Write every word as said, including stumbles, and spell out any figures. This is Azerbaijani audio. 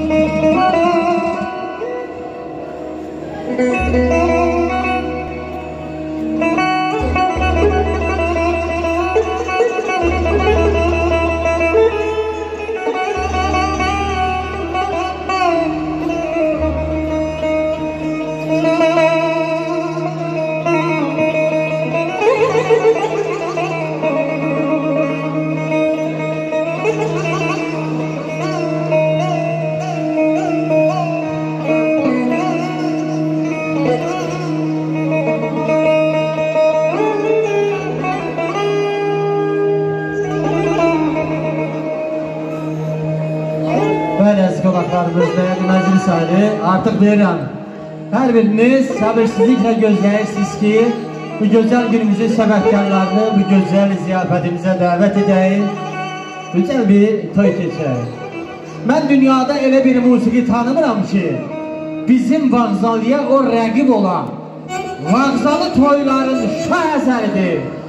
Məclis ayrı artıq verirəm. Hər biriniz səbirsizliklə gözləyirsiniz ki, bu gözəl günümüzün səbəbkarlarını bu gözəl ziyafətimizə dəvət edək, gözəl bir toy keçək. Mən dünyada elə bir musiqi tanımıram ki, bizim vağzalıya o rəqib olan vağzalı toyların şah əsəridir.